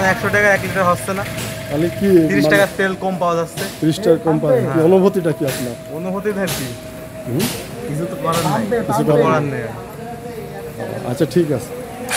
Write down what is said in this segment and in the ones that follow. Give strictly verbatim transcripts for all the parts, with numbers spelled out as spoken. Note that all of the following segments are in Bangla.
একশো টাকা এক লিটার হচ্ছে না, তাহলে কি তিরিশ টাকার তেল কম পাওয়া যাচ্ছে। তিরিশ টাকা কম পাওয়া যাচ্ছে, অনুভূতিটা কি আপনার? অনুভূতি থাকি কিছু তো করার নাই, কিছু করার নেই। আচ্ছা ঠিক আছে।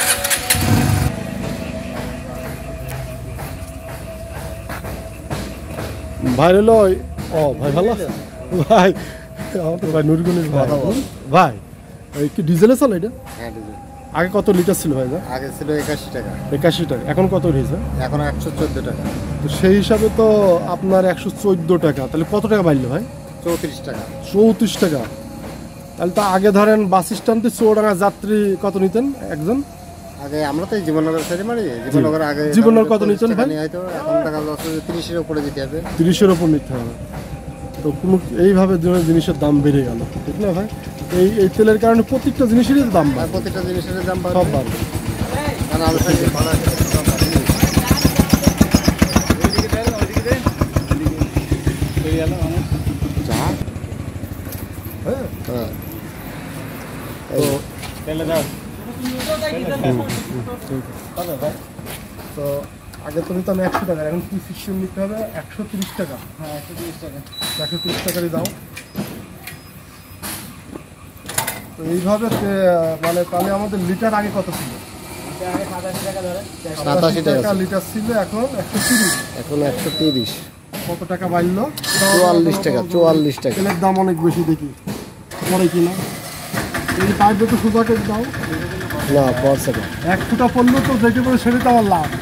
ভাই হলো ও ভাই ভালো আছে ভাই, আমাদের ভাই নুরগুনির ভাই। ভাই এই কি ডিজেলে চলে এটা? হ্যাঁ ডিজেল। আগে কত লিটার ছিল ভাই? আগে ছিল একাশি টাকা। একাশি টাকা, এখন কত হয়েছে? এখন একশো চোদ্দ টাকা। তো সেই হিসাবে তো আপনার একশো চোদ্দ টাকা, তাহলে কত টাকা বাড়লো ভাই? চৌত্রিশ টাকা। চৌত্রিশ টাকা। তাহলে তো আগে ধরেন বাস স্ট্যান্ডে চৌডাঙ্গা যাত্রী কত নিতেন একজন? আগে আমরা তো জীবননগর সাইডে মারি, জীবননগর আগে জীবননগর কত নিতেন ভাই? হয়তো এখন টাকা তিরিশের উপরে দিতে হবে। তিরিশের উপর নিতে হবে। তো কোনো এইভাবে জিনিসের দাম বেড়ে গেল, ঠিক না ভাই? এই এই তেলের কারণে প্রত্যেকটা জিনিসেরই দাম বাড়ে, প্রত্যেকটা জিনিসের দাম বাড়ে, সব বাড়বে। কারণ আলু সাইডে ভাড়া তো আগে তো নিতাম একশো টাকা, এখন কি সিস্টেম নিতে হবে? একশো তিরিশ টাকা। হ্যাঁ একশো তিরিশ টাকা। একশো তিরিশ টাকারই দাও। তো এইভাবে মানে তাহলে আমাদের লিটার আগে কত ছিল? সাতাশি টাকা লিটার ছিল, এখন একশো তিরিশ। এখন একশো তিরিশ। কত টাকা বাড়লো? চুয়াল্লিশ টাকা। চুয়াল্লিশ টাকা। তেলের দাম অনেক বেশি দেখি, পরে কিনা এই পাইপে তো সুদাকে দাও না পড়ছে না, এক ফুটা পড়লো তো যেটি করে সেটা তো আমার লাভ।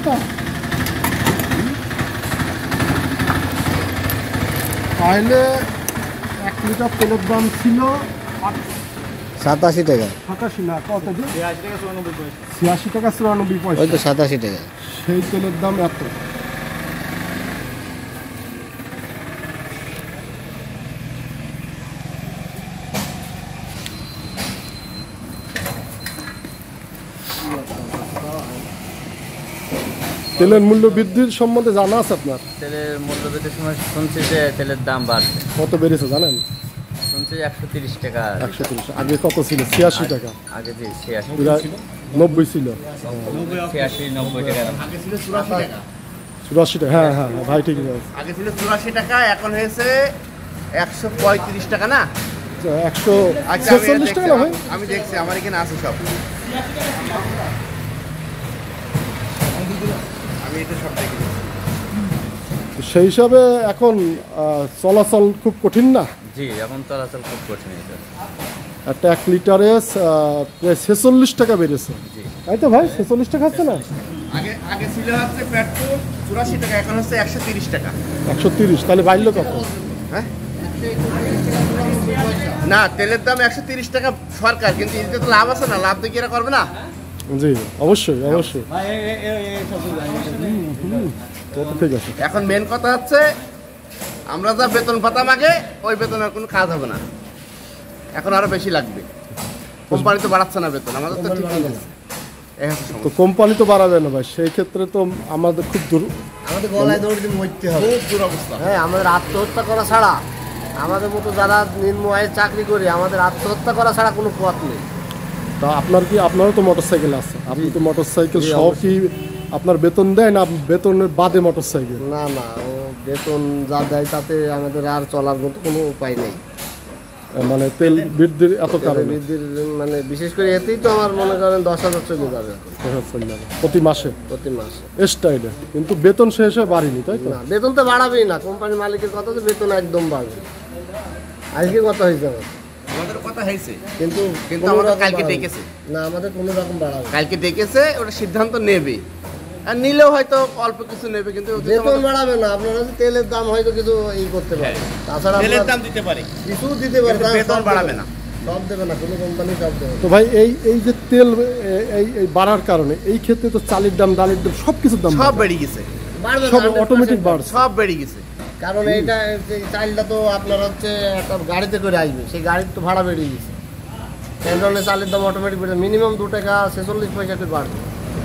তাহলে এক লিটার তেলের দাম ছিল সাতাশি টাকা। সাতাশি না কত? ছিয়াশি টাকা চুরানব্বই পয়সা। ওই তো সাতাশি টাকা। সেই তেলের দাম এত। তেলের মূল্য বৃদ্ধির সম্বন্ধে জানা আছে আপনার? তেলের মূল্য বৃদ্ধির সময় শুনছি যে তেলের দাম বাড়ছে। কত বেড়েছে জানেন? শুনছি একশো তিরিশ টাকা। একশো তিরিশ। আগে কত ছিল? ছিয়াশি টাকা। আগে জি ছিয়াশি নব্বই ছিল। ছিয়াশি নব্বই টাকা। আগে ছিল চুরাশি টাকা। চুরাশি টাকা, হ্যাঁ হ্যাঁ ভাই ঠিক আছে। আগে ছিল চুরাশি টাকা, এখন হয়েছে একশো পঁয়ত্রিশ টাকা না? একশো আচ্ছা ছেচল্লিশ টাকা না ভাই? আমি দেখছি আমার এখানে আছে সব, আমি এটা সব দেখি। সেই হিসাবে এখন চলাচল খুব কঠিন না? জি এখন চলাচল খুব কঠিন। একটা এক লিটারে প্রায় ছেচল্লিশ টাকা বেড়েছে, তাই তো ভাই? ছেচল্লিশ টাকা হচ্ছে না? আগে আগে ছিল হচ্ছে পেট্রোল চুরাশি টাকা, এখন হচ্ছে একশো তিরিশ টাকা। একশো তিরিশ, তাহলে বাড়লো কত? হ্যাঁ না, তেলের দাম একশো তিরিশ টাকা সরকার, কিন্তু এতে তো লাভ আছে না, লাভ দিয়ে এরা করবে না? জি অবশ্যই অবশ্যই। ঠিক আছে। এখন মেন কথা হচ্ছে আমরা যা বেতন পাতাম আগে, ওই বেতনের কোনো কাজ হবে না, এখন আরো বেশি লাগবে। কোম্পানি তো বাড়াচ্ছে না বেতন, আমাদের তো ঠিক আছে। তো কোম্পানি তো বাড়াবে না ভাই, সেই ক্ষেত্রে তো আমাদের খুব দূর, আমাদের গলায় দৌড় দিয়ে মরতে হবে। খুব দুরবস্থা। হ্যাঁ আমাদের আত্মহত্যা করা ছাড়া, আমাদের মতো যারা নিম্ন আয়ের চাকরি করি, আমাদের আত্মহত্যা করা ছাড়া কোনো পথ নেই। তা আপনার কি, আপনারও তো মোটর সাইকেল আছে, আপনি তো মোটর সাইকেল সহ কি আপনার বেতন দেয় না বেতনের বাদে মোটর সাইকেল? না না, ও বেতন যা দেয় তাতে আমাদের আর চলার মতো কোনো উপায় নেই। মানে তেল বৃদ্ধির এত কারণে বৃদ্ধির মানে বিশেষ করে এতেই তো আমার মনে করেন দশ হাজার চলে যাবে প্রতি মাসে, প্রতি মাসে এক্সট্রা। কিন্তু বেতন সে হিসেবে বাড়েনি, তাই তো? না, বেতন তো বাড়াবেই না, কোম্পানির মালিকের কথা তো বেতন একদম বাড়বে। আজকে কথা হয়েছে আমার, আমাদের কথা হয়েছে, কিন্তু কিন্তু আমাদের কালকে ডেকেছে না, আমাদের কোনো রকম বাড়াবে। কালকে ডেকেছে, ওটা সিদ্ধান্ত নেবে, আর নিলেও হয়তো অল্প কিছু নেবে, কিন্তু বেতন বাড়াবে না। আপনারা তেলের দাম হয়তো কিছু ই করতে পারে, তাছাড়া তেলের দাম দিতে পারে, কিছু দিতে পারে, বেতন বাড়াবে না, সব দেবে না, কোনো কোম্পানি সব দেবে। তো ভাই এই এই যে তেল এই এই বাড়ার কারণে এই ক্ষেত্রে তো চালের দাম, ডালের দাম, সব কিছুর দাম সব বেড়ে গেছে, সব অটোমেটিক বাড়ছে, সব বেড়ে গেছে। কারণ এইটা চালটা তো আপনার হচ্ছে একটা গাড়িতে করে আসবে, সেই গাড়ির তো ভাড়া বেড়ে গেছে, সেই ধরনের চালের দাম অটোমেটিক বেড়ে মিনিমাম দু টাকা ছেচল্লিশ পয়সা করে বাড়বে।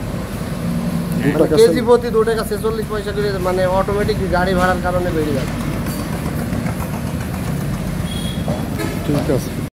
কেজি প্রতি দু টাকা ছেচল্লিশ পয়সা করে, মানে অটোমেটিক গাড়ি ভাড়ার কারণে বেড়ে যাবে। ঠিক আছে।